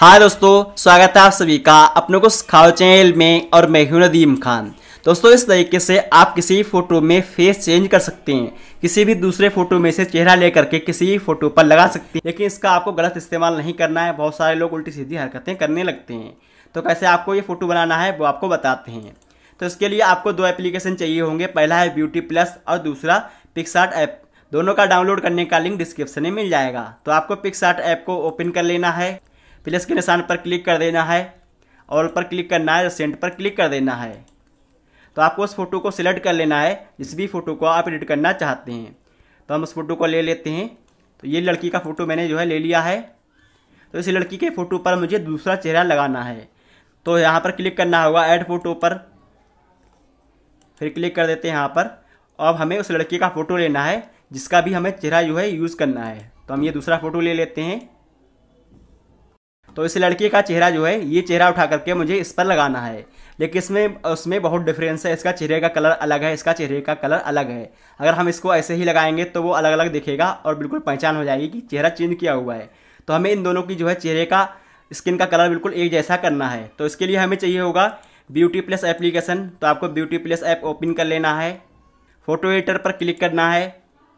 हाँ दोस्तों, स्वागत है आप सभी का अपनों को सिखाओ चैनल में। और मैं हूं नदीम खान। दोस्तों, इस तरीके से आप किसी भी फोटो में फेस चेंज कर सकते हैं। किसी भी दूसरे फोटो में से चेहरा लेकर के किसी भी फोटो पर लगा सकते हैं, लेकिन इसका आपको गलत इस्तेमाल नहीं करना है। बहुत सारे लोग उल्टी सीधी हरकतें करने लगते हैं। तो कैसे आपको ये फोटो बनाना है वो आपको बताते हैं। तो इसके लिए आपको दो एप्लीकेशन चाहिए होंगे। पहला है ब्यूटी प्लस और दूसरा पिक्सआर्ट ऐप। दोनों का डाउनलोड करने का लिंक डिस्क्रिप्शन में मिल जाएगा। तो आपको पिक्सआर्ट ऐप को ओपन कर लेना है, प्लस के निशान पर क्लिक कर देना है, ऑल पर क्लिक करना है, सेंड पर क्लिक कर देना है। तो आपको उस फोटो को सिलेक्ट कर लेना है जिस भी फोटो को आप एडिट करना चाहते हैं। तो हम उस फोटो को ले लेते हैं। तो ये लड़की का फोटो मैंने ले लिया है। तो इस लड़की के फोटो पर मुझे दूसरा चेहरा लगाना है। तो यहाँ पर क्लिक करना होगा ऐड फोटो पर, फिर क्लिक कर देते हैं यहाँ पर। अब हमें उस लड़की का फोटो लेना है जिसका भी हमें चेहरा यूज़ करना है। तो हम ये दूसरा फोटो ले लेते हैं। तो इस लड़के का चेहरा ये चेहरा उठा करके मुझे इस पर लगाना है, लेकिन उसमें बहुत डिफरेंस है। इसका चेहरे का कलर अलग है, इसका चेहरे का कलर अलग है। अगर हम इसको ऐसे ही लगाएंगे तो वो अलग अलग दिखेगा और बिल्कुल पहचान हो जाएगी कि चेहरा चेंज किया हुआ है। तो हमें इन दोनों की चेहरे का स्किन का कलर बिल्कुल एक जैसा करना है। तो इसके लिए हमें चाहिए होगा ब्यूटी प्लस एप्लीकेशन। तो आपको ब्यूटी प्लस ऐप ओपन कर लेना है, फोटो एडिटर पर क्लिक करना है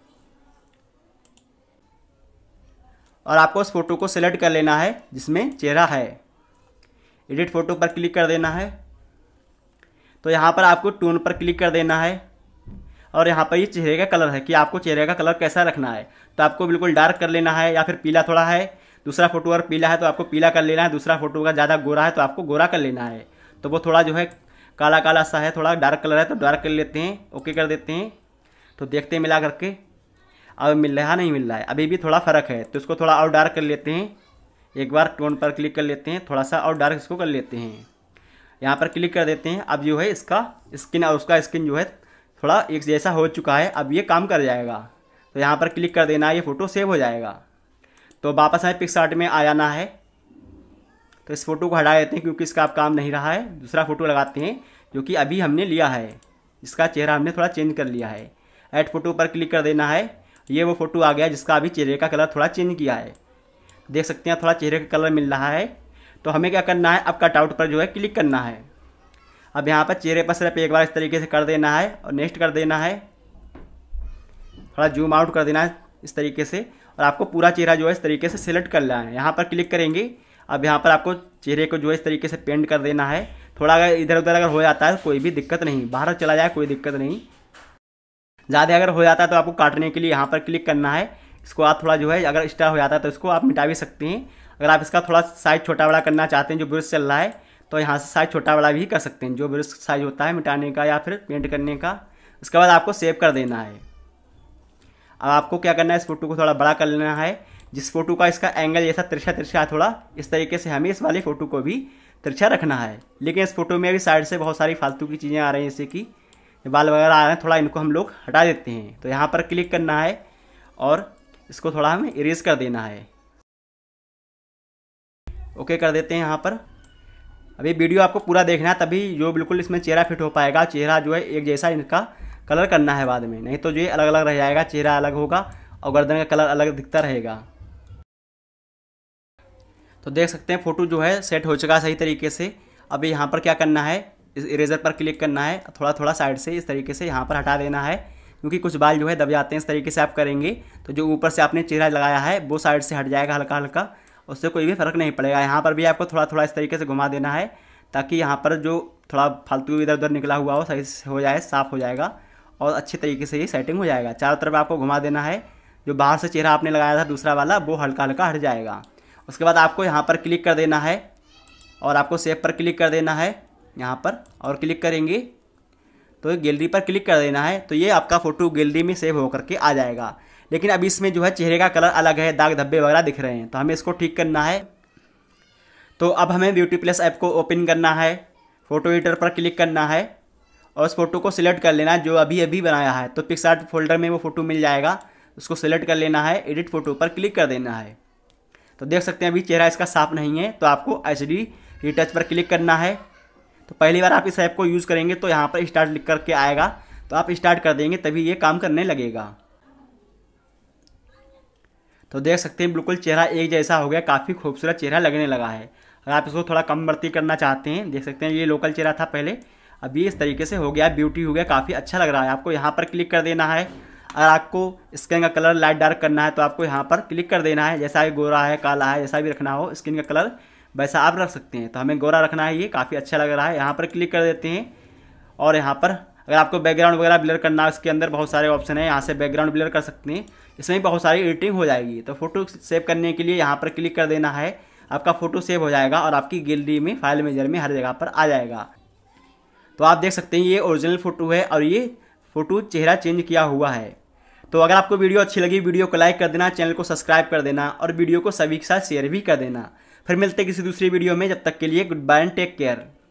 और आपको उस फोटो को सिलेक्ट कर लेना है जिसमें चेहरा है। एडिट फोटो पर क्लिक कर देना है। तो यहाँ पर आपको टोन पर क्लिक कर देना है और यहाँ पर ये चेहरे का कलर है कि आपको चेहरे का कलर कैसा रखना है। तो आपको बिल्कुल डार्क कर लेना है या फिर पीला थोड़ा है। दूसरा फोटो अगर पीला है तो आपको पीला कर लेना है। दूसरा फोटो का ज़्यादा गोरा है तो आपको गोरा कर लेना है। तो वो थोड़ा काला काला सा है, थोड़ा डार्क कलर है तो डार्क कर लेते हैं, ओके कर देते हैं। तो देखते हैं मिला करके अब मिल रहा नहीं मिल रहा है, अभी भी थोड़ा फ़र्क है। तो इसको थोड़ा और डार्क कर लेते हैं। एक बार टोन पर क्लिक कर लेते हैं, थोड़ा सा और डार्क इसको कर लेते हैं। यहाँ पर क्लिक कर देते हैं। अब इसका स्किन और उसका स्किन थोड़ा एक जैसा हो चुका है। अब ये काम कर जाएगा। तो यहाँ पर क्लिक कर देना है, ये फ़ोटो सेव हो जाएगा। तो वापस हमें पिक्सआर्ट में आ जाना है। तो इस फोटो को हटा देते हैं क्योंकि इसका अब काम नहीं रहा है। दूसरा फोटो लगाते हैं जो कि अभी हमने लिया है, इसका चेहरा हमने थोड़ा चेंज कर लिया है। ऐड फोटो पर क्लिक कर देना है। ये वो फोटो आ गया जिसका अभी चेहरे का कलर थोड़ा चेंज किया है। देख सकते हैं थोड़ा चेहरे का कलर मिल रहा है। तो हमें क्या करना है, अब कटआउट पर क्लिक करना है। अब यहाँ पर चेहरे पर सिर्फ एक बार इस तरीके से कर देना है और नेक्स्ट कर देना है। थोड़ा जूम आउट कर देना है इस तरीके से और आपको पूरा चेहरा इस तरीके से सिलेक्ट कर लेना है। यहाँ पर क्लिक करेंगे। अब यहाँ पर आपको चेहरे को इस तरीके से पेंट कर देना है। थोड़ा अगर इधर उधर अगर हो जाता है कोई भी दिक्कत नहीं, बाहर चला जाए कोई दिक्कत नहीं। ज़्यादा अगर हो जाता है तो आपको काटने के लिए यहाँ पर क्लिक करना है। इसको आप थोड़ा अगर एक्स्ट्रा हो जाता है तो इसको आप मिटा भी सकते हैं। अगर आप इसका थोड़ा साइज़ छोटा बड़ा करना चाहते हैं, जो ब्रश चल रहा है, तो यहाँ से साइज़ छोटा बड़ा भी कर सकते हैं, जो ब्रश साइज़ होता है मिटाने का या फिर पेंट करने का। उसके बाद आपको सेव कर देना है। अब आपको क्या करना है, इस फोटो को थोड़ा बड़ा कर लेना है। जिस फोटो का इसका एंगल जैसा तिरछा तिरछा है थोड़ा, इस तरीके से हमें इस वाले फ़ोटो को भी तिरछा रखना है। लेकिन इस फोटो में अभी साइड से बहुत सारी फालतू की चीज़ें आ रही हैं, जैसे कि बाल वगैरह आ रहे हैं, थोड़ा इनको हम लोग हटा देते हैं। तो यहाँ पर क्लिक करना है और इसको थोड़ा हमें इरेज कर देना है, ओके कर देते हैं यहाँ पर। अभी वीडियो आपको पूरा देखना है, तभी बिल्कुल इसमें चेहरा फिट हो पाएगा। चेहरा एक जैसा इनका कलर करना है बाद में, नहीं तो ये अलग अलग रह जाएगा, चेहरा अलग होगा और गर्दन का कलर अलग दिखता रहेगा। तो देख सकते हैं फ़ोटो सेट हो चुका सही तरीके से। अभी यहाँ पर क्या करना है, इस इरेजर पर क्लिक करना है, थोड़ा थोड़ा साइड से इस तरीके से यहाँ पर हटा देना है, क्योंकि कुछ बाल दब जाते हैं। इस तरीके से आप करेंगे तो जो ऊपर से आपने चेहरा लगाया है वो साइड से हट जाएगा हल्का हल्का, उससे कोई भी फ़र्क नहीं पड़ेगा। यहाँ पर भी आपको थोड़ा थोड़ा इस तरीके से घुमा देना है ताकि यहाँ पर जो थोड़ा फालतू इधर उधर निकला हुआ हो सही से हो जाए, साफ़ हो जाएगा और अच्छी तरीके से ये सेटिंग हो जाएगा। चारों तरफ आपको घुमा देना है। जो बाहर से चेहरा आपने लगाया था दूसरा वाला, वो हल्का हल्का हट जाएगा। उसके बाद आपको यहाँ पर क्लिक कर देना है और आपको सेव पर क्लिक कर देना है यहाँ पर, और क्लिक करेंगे तो गैलरी पर क्लिक कर देना है। तो ये आपका फ़ोटो गैलरी में सेव होकर के आ जाएगा। लेकिन अब इसमें चेहरे का कलर अलग है, दाग धब्बे वगैरह दिख रहे हैं, तो हमें इसको ठीक करना है। तो अब हमें ब्यूटी प्लस ऐप को ओपन करना है, फ़ोटो एडिटर पर क्लिक करना है और उस फोटो को सिलेक्ट कर लेना है जो अभी अभी बनाया है। तो पिक्सआर्ट फोल्डर में वो फ़ोटो मिल जाएगा, उसको सिलेक्ट कर लेना है, एडिट फ़ोटो पर क्लिक कर देना है। तो देख सकते हैं अभी चेहरा इसका साफ़ नहीं है, तो आपको HD रीटच पर क्लिक करना है। तो पहली बार आप इस ऐप को यूज़ करेंगे तो यहाँ पर स्टार्ट लिख करके आएगा, तो आप स्टार्ट कर देंगे तभी ये काम करने लगेगा। तो देख सकते हैं बिल्कुल चेहरा एक जैसा हो गया, काफ़ी खूबसूरत चेहरा लगने लगा है। अगर आप इसको थोड़ा कम बढ़ती करना चाहते हैं, देख सकते हैं ये लोकल चेहरा था पहले, अभी इस तरीके से हो गया, ब्यूटी हो गया, काफ़ी अच्छा लग रहा है। आपको यहाँ पर क्लिक कर देना है। अगर आपको स्किन का कलर लाइट डार्क करना है तो आपको यहाँ पर क्लिक कर देना है। जैसा गोरा है, काला है, जैसा भी रखना हो स्किन का कलर वैसा आप रख सकते हैं। तो हमें गोरा रखना है, ये काफ़ी अच्छा लग रहा है। यहाँ पर क्लिक कर देते हैं और यहाँ पर अगर आपको बैकग्राउंड वगैरह ब्लर करना है, इसके अंदर बहुत सारे ऑप्शन है, यहाँ से बैकग्राउंड ब्लर कर सकते हैं। इसमें बहुत सारी एडिटिंग हो जाएगी। तो फोटो सेव करने के लिए यहाँ पर क्लिक कर देना है, आपका फ़ोटो सेव हो जाएगा और आपकी गैलरी में, फाइल मेजर में हर जगह पर आ जाएगा। तो आप देख सकते हैं ये ओरिजिनल फ़ोटो है और ये फ़ोटो चेहरा चेंज किया हुआ है। तो अगर आपको वीडियो अच्छी लगी, वीडियो को लाइक कर देना, चैनल को सब्सक्राइब कर देना और वीडियो को सभी के साथ शेयर भी कर देना। फिर मिलते हैं किसी दूसरी वीडियो में, जब तक के लिए goodbye and take care.